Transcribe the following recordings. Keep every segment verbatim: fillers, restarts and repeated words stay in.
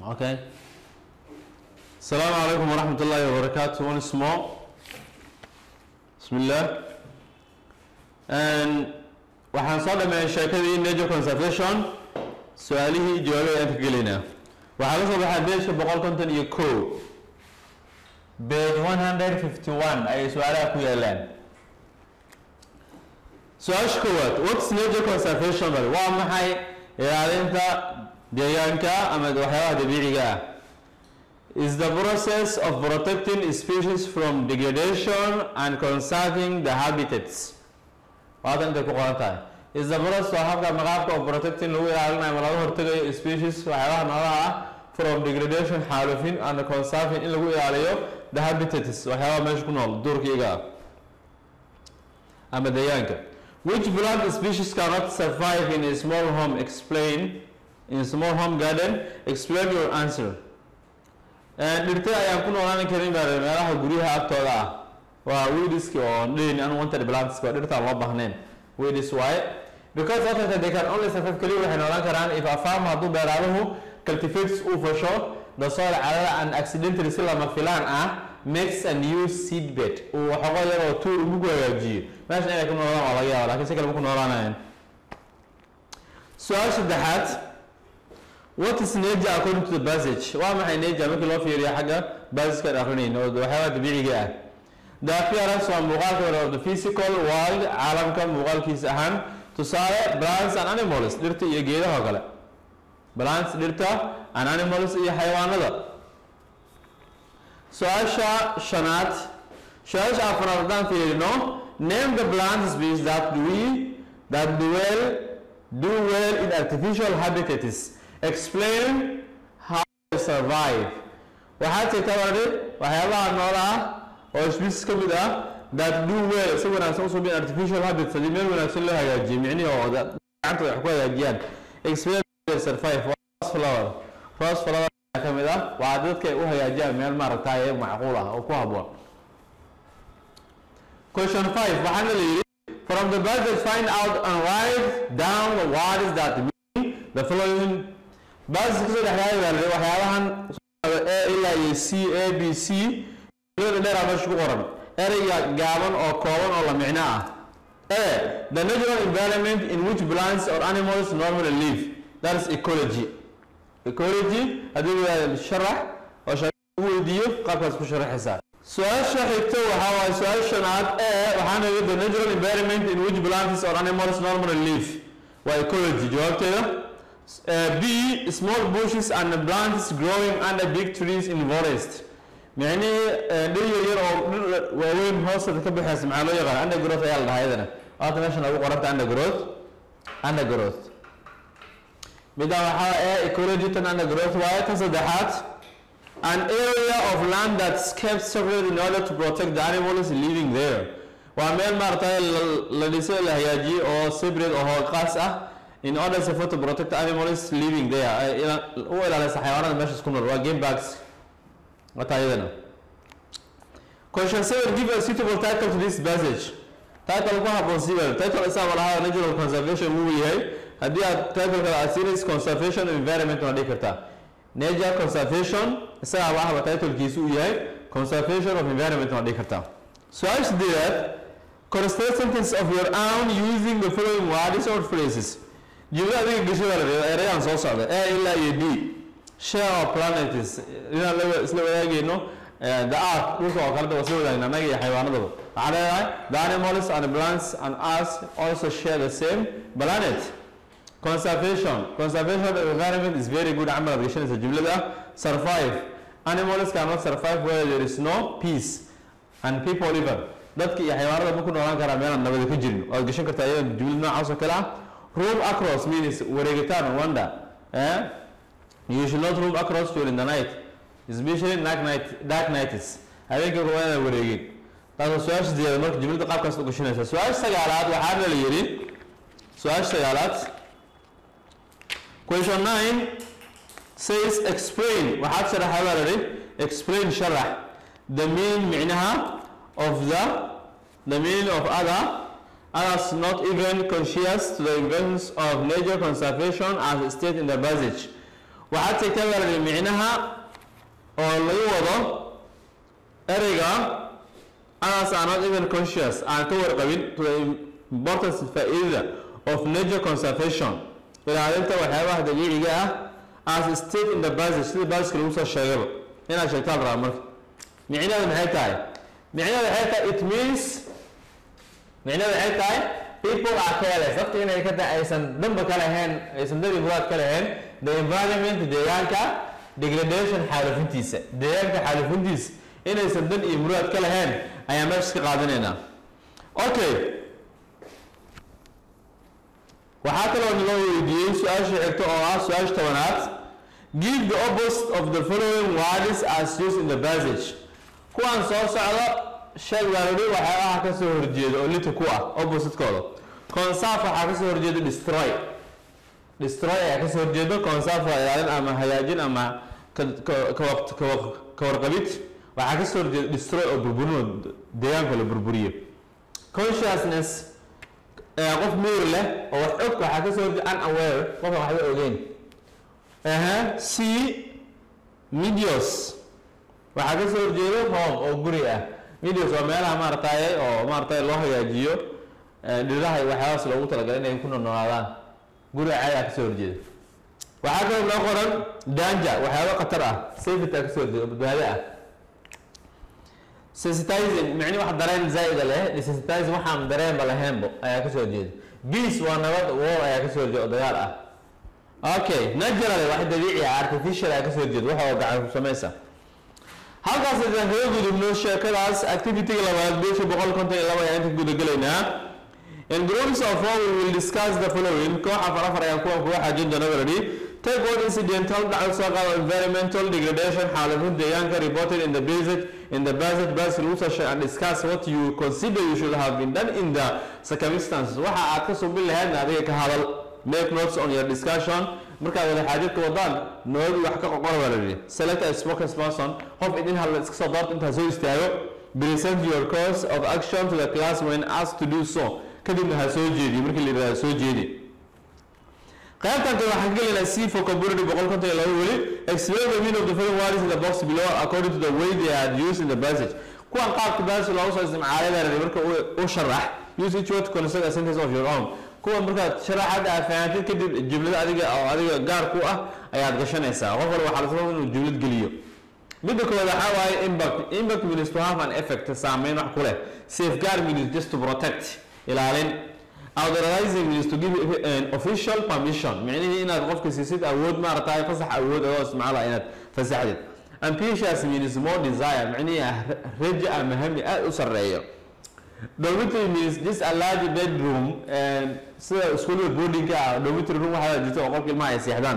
Okay. Assalamu alaikum wa rahmatullahi wa barakatuh. Once more. Bismillah. And waxaan soo dhameeyay sheekadii nature conservation. Su'aalihii jawaabay aan ka gelinaa. Waxaa la soo baxay beesha boqol konton iyo kow. Page one fifty-one ay su'aalaha ku yaalaan. Su'aasha koowaad, what's nature conservation? Waa maxay ilaalinta deegaanka ama waxyaabaha dabiiciga ah? Is the process of protecting species from degradation and conserving the habitats. Waad inta ku qoran tahay. Is the process of habka maqaabka of protecting lagu ilaalinayo ama laga hortagayo species waxyaabaha noolaha ah from degradation xaalufin and conserving in lagu ilaaliyo the habitats waxyaabaha meesha ku nool duurkiiga ama deegaanka. Which plant species cannot survive in a small home? Explain. In a small home garden, explain your answer. Dhirta ayaan ku noolaan karin baa meelaha guryaha agtooda ah. Waa weeds oo dhin unwanted plants oo dhirta loo baahneen. Weeds why? Because after they can only survive kaliya waxay noolaan karaan if a farmer hadduu beeraaduhu cultivates uu fasho the soil carrada and accidentally si lama filaan ah makes a new seed bed. Uu xogo yar oo tuur ugu hagaajiyo. Meesha inay ku noolaan waa laga yaabaa laakiin si kale ma ku noolaanayaan. Su'aal saddexaad, what is nature according to the passage? Waa maxay nature markii loo fiiriyo xagga passage-ka akhrinayno oo waxyaabaha dabiiciga ah? The appearance waa muuqaalka of the physical world, caalamka muuqaalkiisa ahaan. Tusaale, plants and animals, dhirta iyo geedaha kale. Plants, dhirta and animals iyo xayawaanada. Su'aasha shanaad, su'aasha afraad haddaan fiirino, name the plant species that we that do well do well in artificial habitats. Explain how they survive. Waxaad sheegtaa walaal waxyaabaha noolaha oo species ka mid ah that do well si wanaagsan u soo bin artificial habitats hadii meel wanaagsan loo hagaajiyo micnihi oo gacanta wax ku hagaajiyaan. Explain how they survive. Rose flower. Rose flower ka mid ah waa dadka u hagaajiyaan meel maaragtay macquul ah oo ku habboon. Question five, waxaana la yiri from the passage find out and write down what is that mean the following. Basic soo dhaxlay waxyaabahan A ilaa iyo C A B C loo dheeraa meesha ku qoran ereyga gaaban oo kooban oo la micno ah. A, the natural environment in which plants or animals normally live. That is ecology. Ecology hadii la sharax oo shay uu weydiiyo qaabkaas ku sharaxaysa. Su'aasha xigta waxa waa su'aal shanaad A, waxaana yiri the natural environment in which plants or animals normally live. Waa ecology jawaabteeda. Uh, B, small bushes and plants growing under big trees in forest. يعني dhir yar oo waaweyn hoosta ka bixaysa maxaa loo yaqaan undergrowth ayaa la dhahaa iyadana. Waata meeshan ugu qoranta undergrowth. Undergrowth. Mida waxa ee ecology tan undergrowth waaye tan saddexaad. An area of land that's kept separate in order to protect the animals living there. Waa meel maartay la dhisay la hagaajiyo oo separate oo qaas ah. In order to protect the animals living there. U ilaalisa xayawaanada meesha ku nool waa game bags. Wata ayadana. Question seven, give a suitable title to this passage. Title ku habboon siibal. Title isa walaha natural conservation uu yahay. Haddii aad title kala series conservation of environment waa dhigi kartaa. Nature conservation isa waxa title kiisu uu yahay conservation of environment waa dhigi kartaa. Su'aal sideedaad, construct sentence of your own using the following words or phrases. Jumla adiga gashada la reebo erayaan soo socda A ilaa iyo D. Share our planets ina la isla wadaagayno the earth dhulka oo kala daba soo wadaagna anaga iyo xayawaanadaba. Waxaa leedahay the animals and plants and us also share the same planet. Conservation. Conservation of the environment is very good. Amal gashanaysa jumlada. Survive. Animals cannot survive where there is no peace and people even. Dadka iyo xayawaanada ma ku noolaan karaan meel aan nabad ku jirin. Waad gashan kartaa iyada jumlada noocaas oo kale ah. Roam across means wareegitaan wanda. Eh? You should not roam across during the night, especially dark night. Dark nights. Habeenkii ruwaayada wareegin. Taasoo su'aasha diyaar marka jumlada qaabkaas u gashanaysa. Su'aasha sagaalaad waxaa la yiri. Su'aasha sagaalaad. Question nine says explain. Waxaad sharaxay baa la yiri. Explain sharax. The meaning micnaha of the the meaning of other. Others not even conscious to the importance of nature conservation as stated in the passage. waxaad sheegtaa baa micnaha oo lagu wado ereyga as are not even conscious aan ka warqabin to the importance faa'iidada of nature conservation ilaalinta waxyaabaha dabiiciga ah as stated in the passage sida passage lagu soo sheegay inaad sheegtaa rabaa marka micnaheedu maxay tahay micnaheedu waxay tahay it means micnaheedu waxay tahay people are careless dadka inay ka aysan damba ka lahayn aysan dabi muraad ka lahayn the environment deegaanka degradation xaalufintiisa deegaanka xaalufintiisa inaysan dan iyo muraad ka lahayn ayaa meesha ka qaadanaynaa okay waxaa kaloo naloo weydiiyey su-aasha xigta oo ah su-aasha tobanaad give the opposite of the following words as used in the passage kuwaan soo socdo sheeg baalodhi waxyaabaha ka soo horjeeda oo lita ku ah opposite-kooda conserve waxaa ka soo horjeeda destroy destroy ayaa ka soo horjeeda conserve waa ilaalin ama hagaajin ama ka warqabid waxaa ka soo horjeeda destroy oo burburino deegaanka la burburiyo consciousness qof miyir leh oo wax og waxaa ka soo horjeeda unaware qofka waxba ogeyn aha c medios waxaa ka soo horjeeda home oo guri ah medios waa meelaha maaragtay oo maaragtay loo hagaajiyo dhiraha iyo waxyaabahaas loogu talagalay inay ku noolaadaan guri caadi ka soo horjeeda waxaa kaloo loo qoran danger waxyaabo khatar ah safety ka soo horjeeda badbaado ah sensitizing macni wax dareen zaid leh desensitizing waxaan dareen ba lahaynbo ayaa ka soo horjeeda peace waa nabad war ayaa ka soo horjeeda dagaal ah okay natural wax dabiici ah artificial ayaa ka soo horjeeda waxa gacan ku sameeysa halkaas ayaan kaga gudubno sheekadaas activity labaad bisha boqol konton iyo laba ayaan ka gudagalaynaa in groups of four we will discuss the following koox afar afar ayaan kuwan kuwa xajin doona already take one incidental dhacal soo qaado environmental degradation xaaladaha deegaanka reported in the basic in the basic basic research and discuss what you consider you should have been done in the circumstances waxa aad ka soo bilahayd adiga ka hadal make notes on your discussion marka wada xaajid ka wadaan nood wax ka qoqor walaalay select a spokesperson qof idin hal iska soo doorto inta soo istaago present your course of action to the class when asked to do so kadibna ha soo jeedi markii la yiraahdo soo jeedi qaybtan kale waxaan gelinaynaa c vocabulary boqol konton iyo laba weli explain the meaning of the following words in the box below according to the way they are used in the passage kuwan qaabka passage loogu soo isticmaalay marka uu sharax use each word to construct a sentence of your own kuwan marka sharaxaad aad fahamtid kadib jumlada adiga oo adiga gaar ku ah ayaad gashanaysaa qof walba waxa la rabaa inuu jumlad geliyo midda koowaad waxa waaye impact impact means to have an effect saameyn wax ku leh safeguard means just to protect ilaalin authorizing means to give an official permission macnaheedu inaad qofka siisid awood ma aragtay fasax awood oo isticmaala inaad fasaxdid ambitious means more desire macnaheedu raja ama hami aad u sareeyo dormitory means just a large bedroom and sida school boarding ka dormitory room waxa jirta oo qofka ilmaha ay seexdaan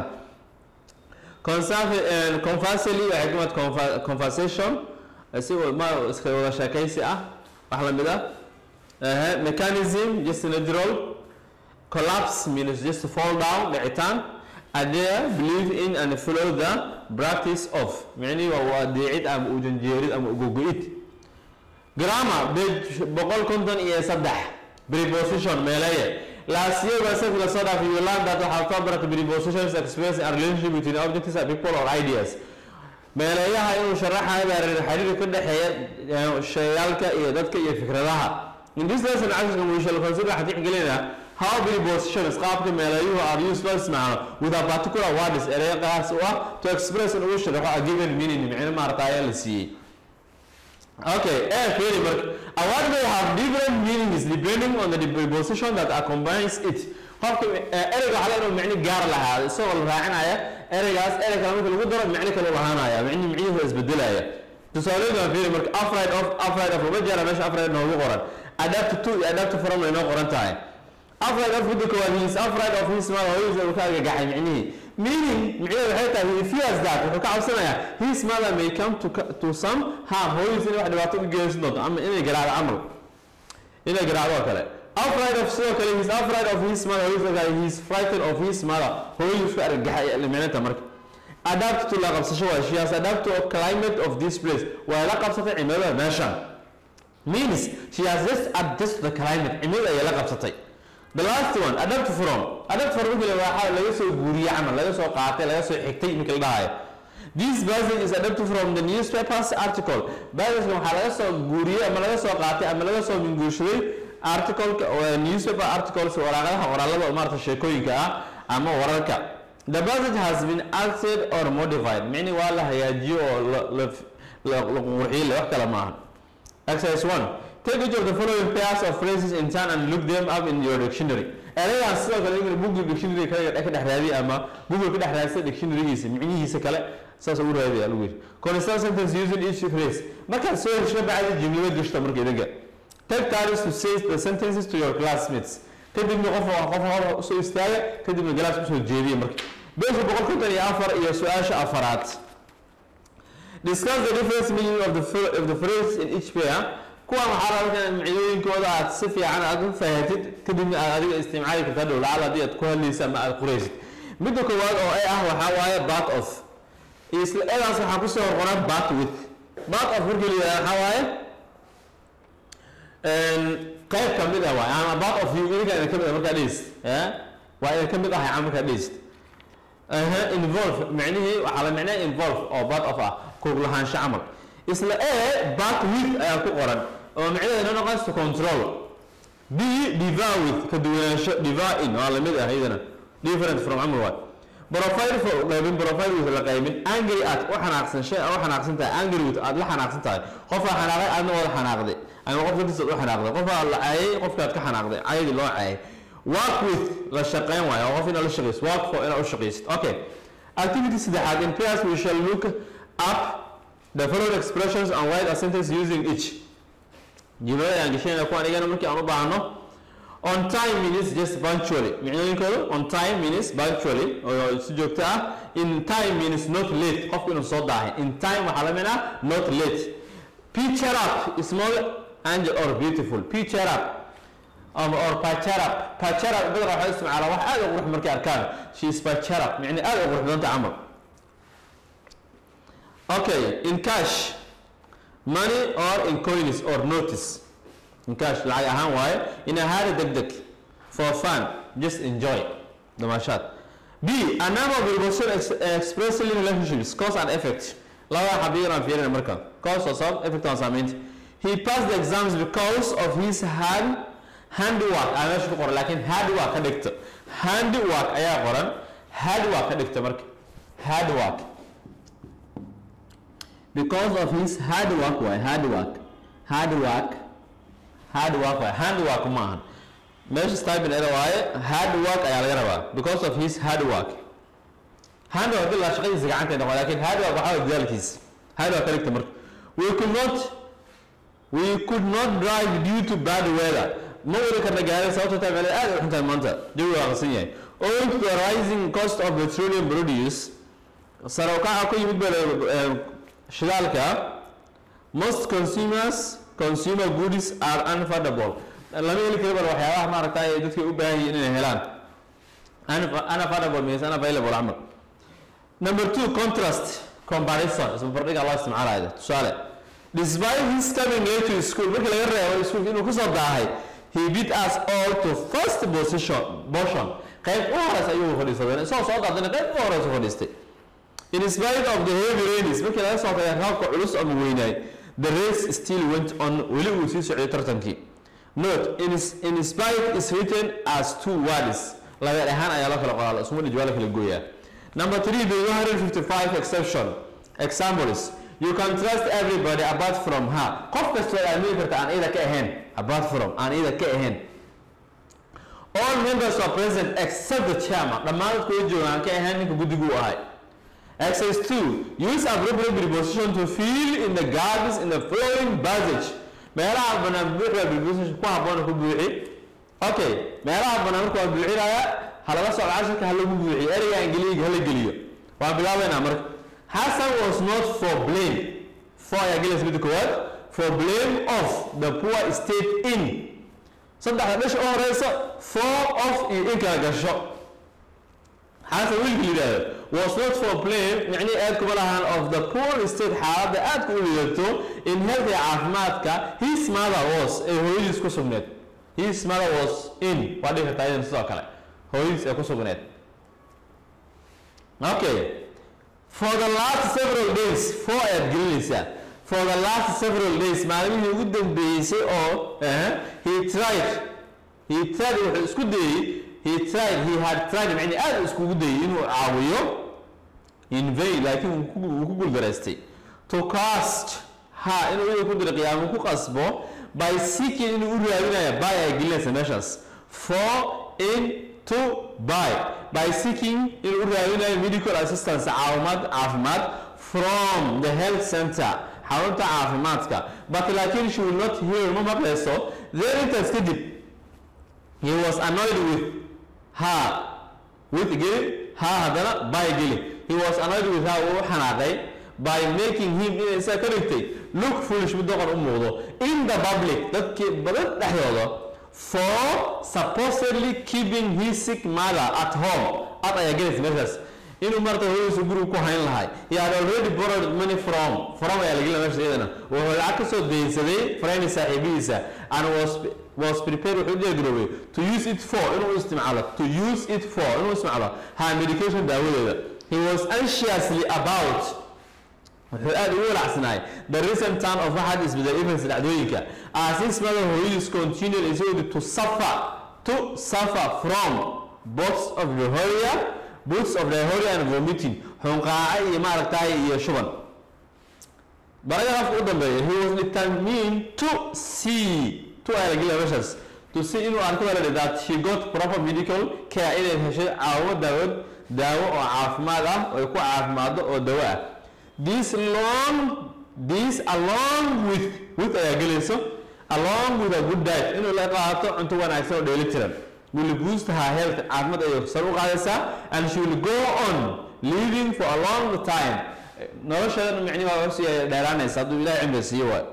conversely waxa kamid conversation asigo ma iska wada sheekaysi ah wax la mid ah Uh, mechanism just natural collapse means just to fall down dhicitaan adhere believe in and follow the practice of macni waa deecid ama ujanjeerid ama ugogoid grammar page boqol konton iyo saddex preposition meelaye last year was said la soo dhaafay you learned that how to break prepositions express a relationship between objects and people or ideas meelayaha inuu sharaxayo xiriirka ka dhaxeeya shayalka iyo dadka iyo fikradaha in this lesson actually we shall consider حتحكي how prepositions قابل ملايوه are used first معنا with a particular word is area قاسوة to express an emotion a given meaning معنى ما رتايا لسي okay eh very much a word may have different meanings depending on the preposition that accompanies it قابل area على إنه معنى جار لها الصور الراعنا يا area قاس area كلامك اللي قدره معنى كله وهانا يا معنى معنى هو إسبدلها يا تصورينا very much afraid of afraid of وبجرا مش afraid إنه هو قرن adapt to adapt from إنه قرن تاعي afraid of بدك وهيس afraid of his mother هو يزوج كذا جاي معنيه meaning معنيه حتى he fears that وكعب سنة his mother may come to to some harm هو يصير واحد بيعطيه جيش نط أما إنه جرى على أمره إنه جرى على كله afraid of so كله he's afraid of his mother هو يزوج he's frightened of his mother هو يشوف الجاي اللي معناه تمرك adapt to لقب سشوا she has adapt to a climate of this place ولقب سطح عمله ماشان means she has just adjust the climate عمله هي لقب سطح The last one, adapt from. Adapt from markii la waxa laga soo guuriyay camal, laga soo qaatay, laga soo xigtay markii la dhahay. This passage is adapted from the newspaper's article. Passage waxa laga soo guuriyay ama laga soo qaatay ama laga soo minguushay article oo newspaper articles waraqadaha qoraalada oo maarta sheekooyinka ah ama wararka. The passage has been altered or modified. Micni waa la hagaajiyo oo la la qurxiyay wax kala maahan. Exercise one. Take each of the following pairs of phrases in turn and look them up in your dictionary. Eraygan sidoo kale in Google dictionary kale ka dhex raadi ama Google ka dhex raadsa dictionary-giisa micnihiisa kale saas u raadiyaa lagu yiri. Constant sentence using each phrase. Marka soo hesho bacdi jumlada gashto marka idaga. Take time to say the sentences to your classmates. kadibna qof qof hore soo istaaga kadibna galaas u soo jeediyo marka. Beesha boqol konton iyo afar iyo su'aasha afaraad. Discuss the difference meaning of the of the phrase in each pair. kuwa waxaa rabaa in macluuminkooda aad si fiican aad u fahanted kadibna aad adiga isticmaali kartaa dhow lacala hadii aad ku hadlaysa ama aad qoraysid. midda koowaad oo ay ah waxaa waaye part of. isla eedaas waxaa ku soo qoran part with. part of markii la yiraahdo waxaa waaye qayb ka mid ah waaye ama part of you iniga ka mid ah markaa dhis eh waa in ka mid ah ama markaa dhis aha involve macnaheedu waxa la macnaa involve oo part of ah ku lahaansho camal. isla ee part with ayaa ku qoran oo macnaheedu noqonayso control. b devour with ka duwanaansho devour in waa la mid ah iyadana different from amal waa. profile for qaybin profile with la qaybin angry at oo xanaaqsan shay oo xanaaqsan tahay angry with aad la xanaaqsan tahay qof la xanaaqay aadna wada xanaaqday ama qof dadkiisa u xanaaqday qof la caayay qofkaad ka xanaaqday caayadi loo caayay. work with la shaqeyn waayo qof ina la shaqeeyo work for ina u shaqeeysto. okay activity saddexaad in pairs we shall look up the following expressions and write a sentence using each. jumlada aan gashayna ku anigana markii aan u baahno. on time means just punctually. micnooyinkooda on time means punctually oo si joogto ah. in time means not late qofku inuu soo daahay. in time waxaa la micnaa not late. picture up small angel or beautiful. picture up um, or picture up. picture up badra waxaa isticmaala wax aad u qurux markay arkaan. she is picture up micni aad u qurux badanta camal. okay in cash money or in coins or notice. in cash lacag ahaan waaye in a hurry degdeg for fun just enjoy damashaad. b a number of emotions expressing relationships cause and effect. laba xabiir aan fiirina marka cause or sabab effect aan saameynta. he passed the exams because of his hand handwork. aan meesha ku qoran laakiin handwork ka dhigto handwork ayaa qoran handwork ka dhigto marka handwork because of his hard work why hard work hard work hard work why hand work maahan meesha style in waaye hard work ayaa laga rabaa because of his hard work. hand work la shaqadiisa gacanta noqon laakiin hard work waxa uu dadaalkiisa hard work ka dhigta marka. we could not we could not drive due to bad weather. ma wada karna gaaray sababtoo tahay aad u xuntahay maanta jawiga waa qasan yahay. owing to the rising cost of petroleum produce sare u kaca ku yimid shidaalka most consumers consumer goods are unaffordable. lama heli karo waxyaabaha maaragtay ay dadka u baahan yihiin inay helaan. unaffordable means unavailable amal. number two contrast comparison isma bardhiga Allah isticmaalaya. tusaale despite his coming late to school markii laga reebo iskuulka inuu ku soo daahay he beat us all to first position position qayb u horeysa ayuu fadhiisaday soo soo qaadana qayb u horeysa fadhiistay. in spite of the heavy rains markii laga soo tagay roobka culus ama weynaay the race still went on weli uu sii socday tartankii. note in, in spite is written as two words laga dhahan ayaa la kala qoraa isma dhijwaa la kala gooyaa. number three the one hundred fifty-five exception examples you can trust everybody apart from her. qof kasta oo aamini karta aan ida ka ahayn apart from aan ida ka ahayn. all members are present except the chairman. dhammaan dadku joogaan ka ahayn ninka guddigu u ahay. exercise two use appropriate preposition to fill in the gaps in the following passage. meelaha banaan buuxiga preposition ku habboon ku buuxi. okay meelaha banaan ku buuxinaya halaga soo casharka hal lagu buuxiyo ereyga ingiliisiga hal geliyo. waan bilaabaynaa marka. Hassan was not for blame for ya gelis mid kood for blame of the poor state in saddex dhish oo horeysa for of in kala gasho. Hassan will be there was not for blame يعني aad ku malahan of the poor state xaalada aad ku liidato in healthy caafimaadka his mother was ee hooyadiis ku sugneed. his mother was in waa dhihi kartaa idan sidoo kale hooyadiis ee ku sugneed. Okay, for the last several days four ayaad gelinaysaa. For the last several days maalmihii ugu dambeysay oo he tried he tried wuxuu isku dayay he tried he had tried macni aad iskugu dayay inuu caawiyo in vain laakiin uu ku guuldareystay to cast ha inuu ku diray qiyaamo ku qasbo by seeking inuu u raadinayo by ay gelinaysa meeshaas for in to by by seeking inuu u raadinayo medical assistance caawimaad caafimaad from the health center xarunta caafimaadka but laakiin she will not hear ma maqlayso. Then intaas kadib he was annoyed with her with geli her hadana by geli he was annoyed with her uu xanaaqay by making him in isa ka dhigtay look foolish mid doqon u muuqdo in the public dadkii badan dhexdooda for supposedly keeping his sick mother at home at ay gelis meeshaas inuu marta hooyadiisa guriga ku hayn lahay he had already borrowed money from from ayaa laga leeyahay meeshaasna wuxuu lacag ka soo deynsaday friend saaxiibiisa and was was prepared wuxuu diyaargaroobay to use it for inuu isticmaalo to use it for inuu isticmaalo her medication daawadeeda. He was anxiously about wuxuu aad ugu walacsanaay the recent turn of what is with the events dhacdooyinka as his mother hooyadiis continued is able to suffer to suffer from bouts of diarrhea bouts of diarrhea and vomiting xunqaaca iyo maaragtay iyo shuban. Baragraph u dambeeya he was determined to see to allegations to see inuu arko that she got proper medical care inay heshay caawo daawad daawo oo caafimaad ah oo ku caafimaado oo dawo ah. This long this along with with allegations along with a good diet inuu la qaato cunto wanaagsan oo dheelitiran will boost her health caafimaad ay sare u qaadaysaa and she will go on living for a long time nolosheeda macni waa si dheeraanaysa hadduu ilaahay cimri siiyo waa.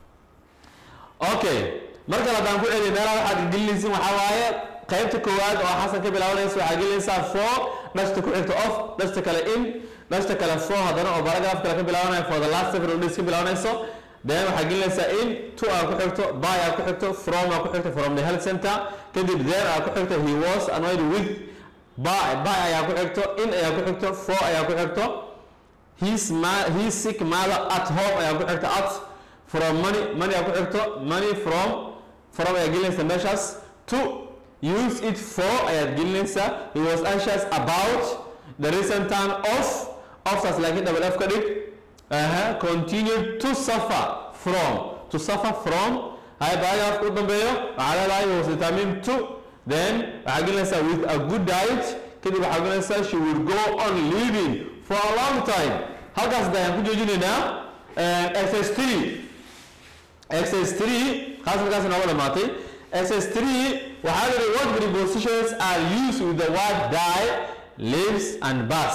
Okay, marka la daan ku celin meelaha waxaad gelinaysaa waxa waaye qaybta koowaad oo xasan ka bilaabanaysa waxaad gelinaysaa for dhasta ku xigta off dhasta kale in dhasta kale for hadana oo paragraph kale ka bilaabanayo for the last several days ka bilaabanayso then waxaad gelinaysaa in to aa ku xigto by aa ku xigto from aa ku xigto from the health center kadib there aa ku xigto he was annoyed with by by ayaa ku xigto in ayaa ku xigto for ayaa ku xigto his ma his sick mother at home ayaa ku xigto at from money money ayaa ku xigto money from from ayaa gelinaysaa meeshaas to use it for ayaa gelinaysaa he was anxious about the recent turn of of saas laakiin double f ka dhig aha continued to suffer from to suffer from hay paragraph u dambeeyo waxaa leedahay he was determined to then waxaa gelinaysaa with a good diet kadib waxaa gelinaysaa she will go on living for a long time. halkaas dayaan ku joojinaynaa exercise three exercise three khaas markaas nooga dhamaatay. exercise three waxaa la yidhi what prepositions are used with the word die lives and bus.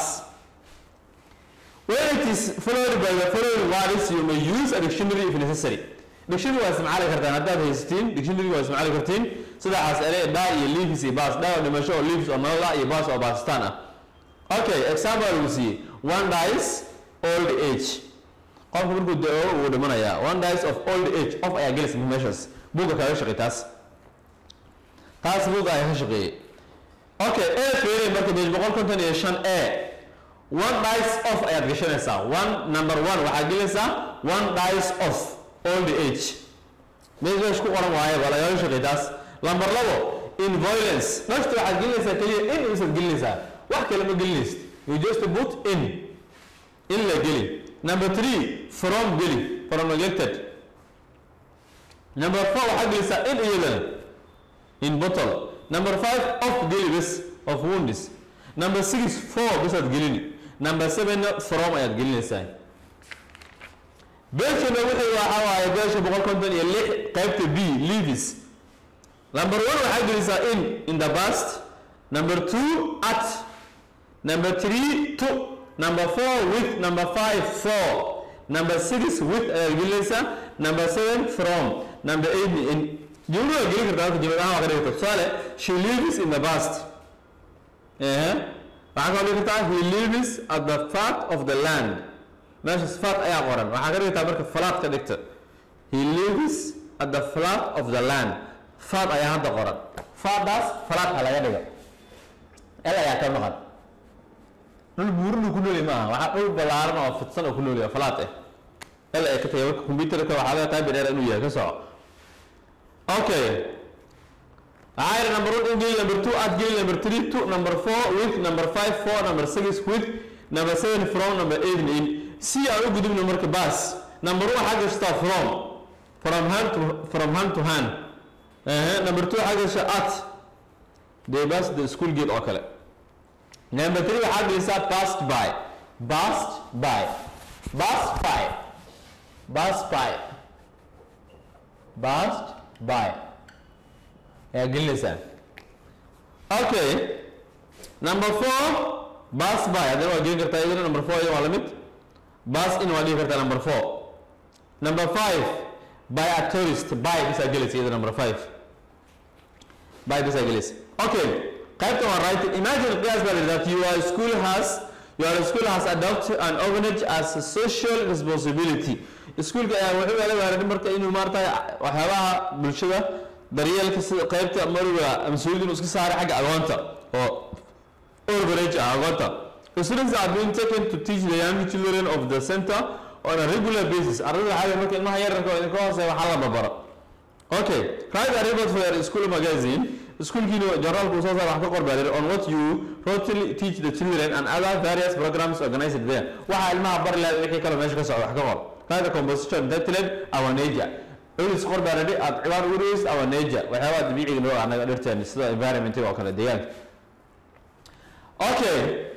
When it is followed by the following words you may use a dictionary if necessary. dictionary waa isticmaali kartaan haddaad haysatiin dictionary waa isticmaali kartiin sidaas ere die iyo lives iyo bus die oo dhimasho oo lives oo nolol ah iyo bus oo baasitaan ah. Okay, example lagu siiyey one dies old age qofku markuu da'o uu dhimanayaa one dies of old age of ayaa gelis measures buuga kaga shaqeey taas taas buuga ayaa ka shaqeeyey. Okay, a fiiri marka page boqol konton iyo shan a one dies of ayaad gashanaysaa one number one waxaa gelinaysaa one dies of old age meeshaas ku qoran waaye baa laga shaqeey taas. number labo in violence nafta waxaad gelinaysaa kaliya in isaad gelinaysaa wax kale ma gelinaysid you just put in in la geli. number three from geli from neglected. number four waxaad gelisaa in iyadana in bottle. number five of geli bes of wounds. number six four besaad gelini. number seven from ayaad gelinaysaa. beeshana wixii waxaa waaye beesha boqol konton iyo lix qaybta b leaves. number one waxaad gelisaa in in the past. number two at. number three to. number four with. number five for. number six with ayaad gelinaysaa. number seven from. number eight in. jumla waa gelin kartaa jumladaha waa ka dhigi kartaa tusaale she lives in the past eh waxaa ka dhigi kartaa he lives at the fat of the land meeshaas fat ayaa qoran waxaa ka dhigi kartaa marka flat ka dhigta he lives at the flat of the land fad ayaa hadda qoran fadaas falaad ha laga dhigo el ayaa ka maqan dhul buurin ku nool maaha waxa dhul balaaran oo fidsan oo ku nool yahay falaad eh el ay ka tahay warka computerka waxa laga tahay dheer inuu yahay ka soco okay ayr number one engage number two add gain number three to number four with number five four number six with number seven from number eight in see aan u gudubno marka baas number one xagga start from from hand to from hand to hand eh number two xagga sha at they pass the school gate oo kale number three xagga sa passed by passed by passed by passed by passed by yeah gilisa okay number four pass by hadana waa gelin kartaa iyadana number four iyo waa la mid pass in waa dhigi kartaa number four number five by a tourist by this agility iyadana number five by this agility okay qaybta waa right imagine qiyas baa that your school has your school has adopted an orphanage as a social responsibility iskuulka ayaa wuxuu leeyahay marka inuu maartay waxyaabaha bulshada daryeelka sida qaybta marwa mas'uuliyiin iska saaray xagga agoonta oo orphanage agoonta students are being taken to teach the young children of the center on a regular basis ardayda waxay marka ilmaha yararka oo ka hooseeya waxa la babaro okay write a report for your school magazine schoolkiina journalku soo saar wax ka qorbaaday on what you totally teach the children and other various programs organized there waxa ilmaha bar la wixii kale meesha ka socda wax ka qor هذا composition titled our nature Ulis qorbaaday aad ciwaan u dhigayso our nature waxyaaba dabiiciga loo anaga dhirtaan sida environment oo kale deegaanka okay